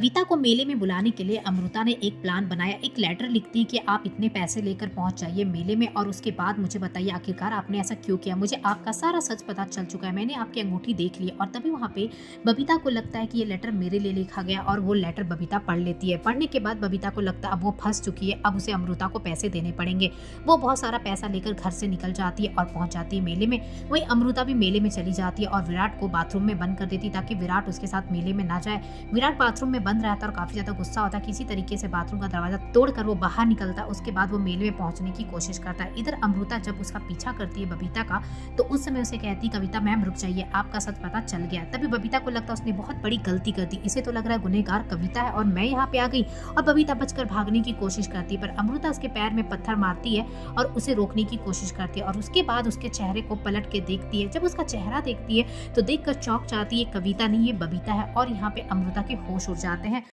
कविता को मेले में बुलाने के लिए अमृता ने एक प्लान बनाया। एक लेटर लिखती है कि आप इतने पैसे लेकर पहुंच जाइए मेले में और उसके बाद मुझे बताइए आखिरकार आपने ऐसा क्यों किया। मुझे आपका सारा सच पता चल चुका है, मैंने आपकी अंगूठी देख ली। और तभी वहां पे बबीता को लगता है कि ये लेटर मेरे लिए लिखा गया और वो लेटर बबीता पढ़ लेती है। पढ़ने के बाद बबीता को लगता है अब वो फंस चुकी है, अब उसे अमृता को पैसे देने पड़ेंगे। वो बहुत सारा पैसा लेकर घर से निकल जाती है और पहुंच जाती है मेले में। वही अमृता भी मेले में चली जाती है और विराट को बाथरूम में बंद कर देती ताकि विराट उसके साथ मेले में ना जाए। विराट बाथरूम में बंद रहता और काफी ज्यादा गुस्सा होता है। किसी तरीके से बाथरूम का दरवाजा तोड़कर वो बाहर निकलता। उसके बाद वो मेले में पहुंचने की कोशिश करता है। इधर अमृता जब उसका पीछा करती है बबीता का, तो उस समय उसे कहती है कविता मैम रुक जाइए, आपका सच पता चल गया। तभी बबीता को लगता है उसने बहुत बड़ी गलती कर दी, इसे तो लग रहा है गुनहगार कविता है और मैं यहाँ पे आ गई। और बबीता बचकर भागने की कोशिश करती है, पर अमृता उसके पैर में पत्थर मारती है और उसे रोकने की कोशिश करती है। और उसके बाद उसके चेहरे को पलट के देखती है। जब उसका चेहरा देखती है तो देखकर चौंक जाती है, कविता नहीं ये बबीता है। और यहाँ पे अमृता के होश उड़ जाते हैं।